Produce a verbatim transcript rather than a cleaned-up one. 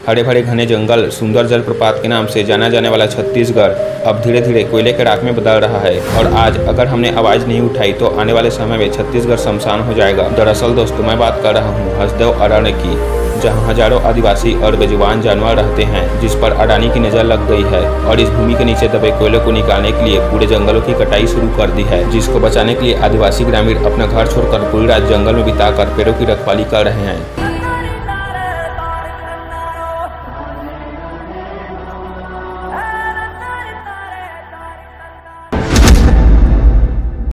हरे भरे घने जंगल, सुंदर जलप्रपात के नाम से जाना जाने वाला छत्तीसगढ़ अब धीरे धीरे कोयले के राख में बदल रहा है और आज अगर हमने आवाज़ नहीं उठाई तो आने वाले समय में छत्तीसगढ़ शमशान हो जाएगा। दरअसल दोस्तों, मैं बात कर रहा हूँ हसदेव अरण्य की, जहाँ हजारों आदिवासी और बेजुबान जानवर रहते हैं, जिस पर अडानी की नज़र लग गई है और इस भूमि के नीचे दबे कोयले को निकालने के लिए पूरे जंगलों की कटाई शुरू कर दी है, जिसको बचाने के लिए आदिवासी ग्रामीण अपना घर छोड़कर पूरी रात जंगल में बिताकर पेड़ों की रखवाली कर रहे हैं।